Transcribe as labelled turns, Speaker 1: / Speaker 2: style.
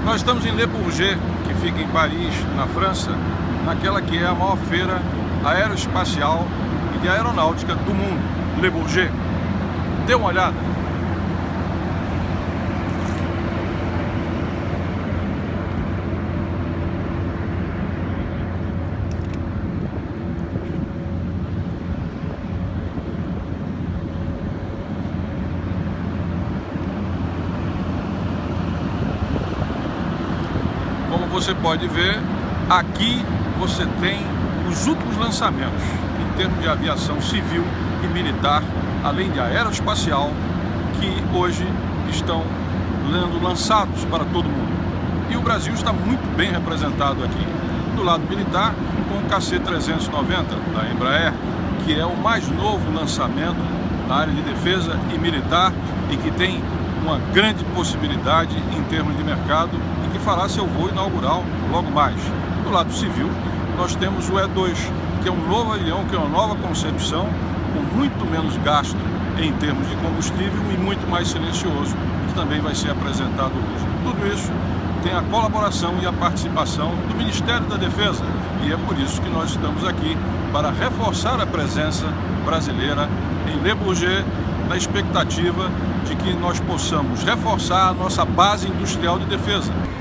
Speaker 1: Nós estamos em Le Bourget, que fica em Paris, na França, naquela que é a maior feira aeroespacial e de aeronáutica do mundo, Le Bourget. Dê uma olhada. Como você pode ver, aqui você tem os últimos lançamentos em termos de aviação civil e militar, além de aeroespacial, que hoje estão sendo lançados para todo mundo. E o Brasil está muito bem representado aqui. Do lado militar, com o KC-390 da Embraer, que é o mais novo lançamento na área de defesa e militar e que tem uma grande possibilidade em termos de mercado e que fará seu voo inaugural logo mais. Do lado civil, nós temos o E2, que é um novo avião, que é uma nova concepção, com muito menos gasto em termos de combustível e muito mais silencioso, que também vai ser apresentado hoje. Tudo isso tem a colaboração e a participação do Ministério da Defesa, e é por isso que nós estamos aqui, para reforçar a presença brasileira em Le Bourget, na expectativa de que nós possamos reforçar a nossa base industrial de defesa.